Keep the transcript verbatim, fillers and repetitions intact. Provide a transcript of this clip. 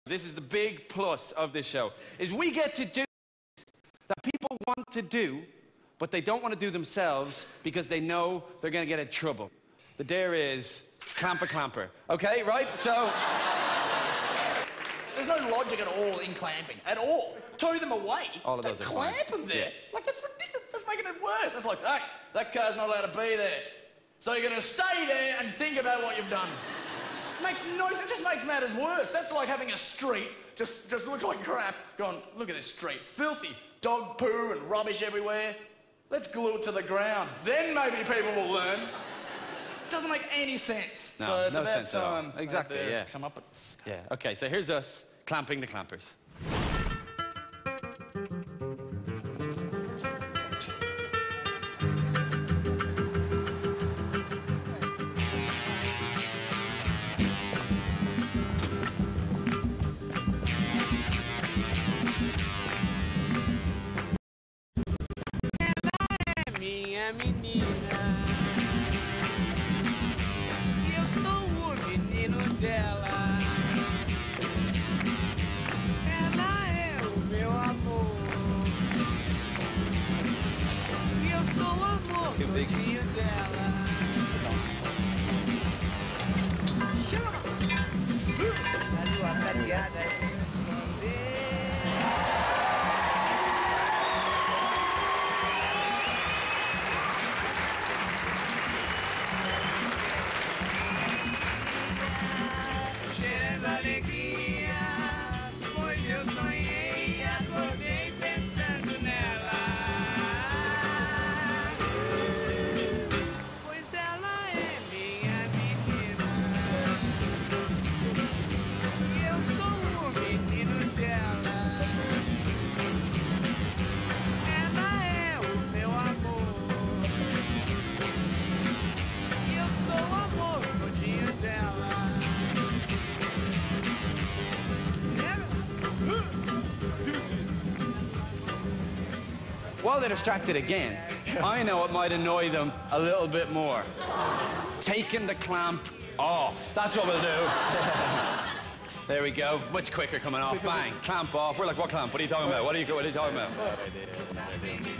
This is the big plus of this show, is we get to do that people want to do, but they don't want to do themselves because they know they're going to get in trouble. The dare is clamper clamper. Okay, right? So... There's no logic at all in clamping. At all. Tow them away. All of those Don't are clamp fine. them there. Yeah. Like, that's ridiculous. That's making it worse. It's like, hey, that car's not allowed to be there. So you're going to stay there and think about what you've done. It makes no sense. It just makes matters worse. That's like having a street just, just look like crap. Going, look at this street. It's filthy. Dog poo and rubbish everywhere. Let's glue it to the ground. Then maybe people will learn. It doesn't make any sense. No, so it's no about sense at all. time Exactly, they yeah. come up with... Yeah, okay, so here's us clamping the clampers. Minha menina, eu sou o menino dela. Ela é o meu amor. E eu sou o amor todinho dela. Chama! A lua prateada esconder. While they're distracted again, I know it might annoy them a little bit more. Taking the clamp off. That's what we'll do. There we go. Much quicker coming off. Bang. Clamp off. We're like, what clamp? What are you talking about? What are you, what are you talking about?